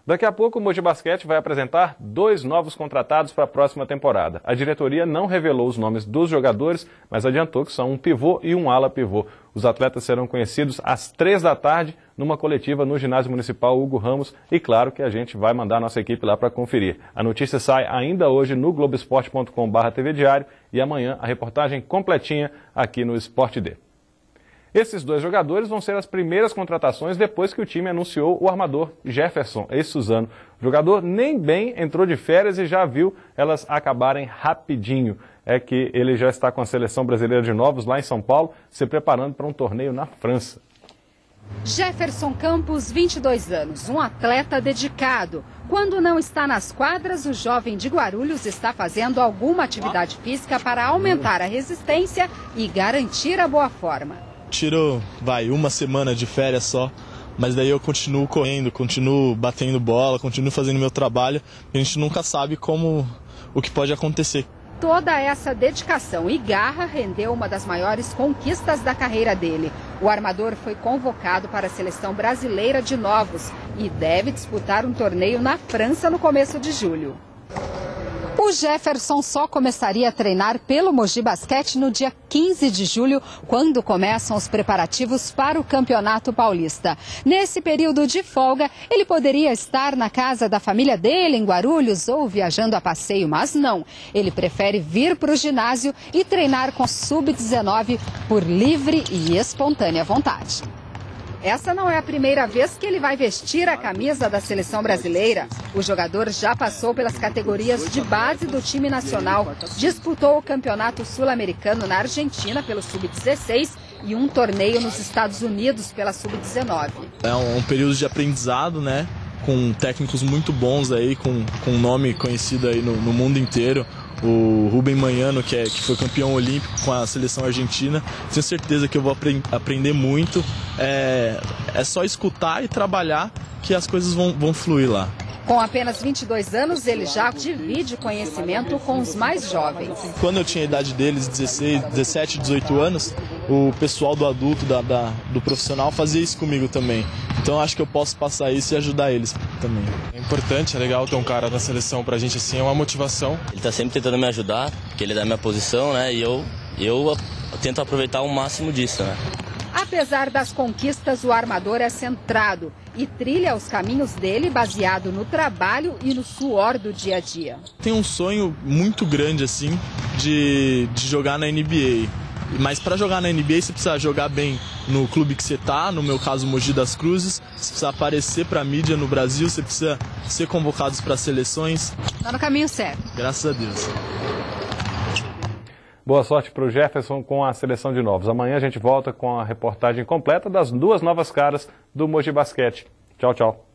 Daqui a pouco o Mogi Basquete vai apresentar 2 novos contratados para a próxima temporada. A diretoria não revelou os nomes dos jogadores, mas adiantou que são um pivô e um ala pivô. Os atletas serão conhecidos às 3 da tarde numa coletiva no Ginásio Municipal Hugo Ramos e claro que a gente vai mandar nossa equipe lá para conferir. A notícia sai ainda hoje no Globoesporte.com/TV Diário e amanhã a reportagem completinha aqui no Sport D. Esses 2 jogadores vão ser as primeiras contratações depois que o time anunciou o armador Jefferson, ex-Suzano. O jogador nem bem entrou de férias e já viu elas acabarem rapidinho. É que ele já está com a seleção brasileira de novos lá em São Paulo, se preparando para um torneio na França. Jefferson Campos, 22 anos, um atleta dedicado. Quando não está nas quadras, o jovem de Guarulhos está fazendo alguma atividade física para aumentar a resistência e garantir a boa forma. Tiro, uma semana de férias só, mas daí eu continuo correndo, continuo batendo bola, continuo fazendo meu trabalho, a gente nunca sabe o que pode acontecer. Toda essa dedicação e garra rendeu uma das maiores conquistas da carreira dele. O armador foi convocado para a seleção brasileira de novos e deve disputar um torneio na França no começo de julho. O Jefferson só começaria a treinar pelo Mogi Basquete no dia 15 de julho, quando começam os preparativos para o Campeonato Paulista. Nesse período de folga, ele poderia estar na casa da família dele, em Guarulhos, ou viajando a passeio, mas não. Ele prefere vir para o ginásio e treinar com Sub-19 por livre e espontânea vontade. Essa não é a primeira vez que ele vai vestir a camisa da seleção brasileira. O jogador já passou pelas categorias de base do time nacional, disputou o Campeonato Sul-Americano na Argentina pelo Sub-16 e um torneio nos Estados Unidos pela Sub-19. É um período de aprendizado, né? Com técnicos muito bons aí, com um nome conhecido aí no mundo inteiro. O Rubem Manhano, que foi campeão olímpico com a seleção argentina. Tenho certeza que eu vou aprender muito. É só escutar e trabalhar que as coisas vão fluir lá. Com apenas 22 anos, ele já divide conhecimento com os mais jovens. Quando eu tinha a idade deles, 16, 17, 18 anos, o pessoal do adulto, do profissional, fazia isso comigo também. Então acho que eu posso passar isso e ajudar eles também. É importante, é legal ter um cara na seleção pra gente assim, é uma motivação. Ele tá sempre tentando me ajudar, porque ele é da minha posição, né? E eu tento aproveitar o máximo disso, né? Apesar das conquistas, o armador é centrado e trilha os caminhos dele baseado no trabalho e no suor do dia a dia. Tem um sonho muito grande assim de jogar na NBA. Mas para jogar na NBA você precisa jogar bem no clube que você está, no meu caso Mogi das Cruzes, você precisa aparecer para a mídia no Brasil, você precisa ser convocado para seleções. Está no caminho certo. Graças a Deus. Boa sorte para o Jefferson com a seleção de novos. Amanhã a gente volta com a reportagem completa das 2 novas caras do Mogi Basquete. Tchau, tchau.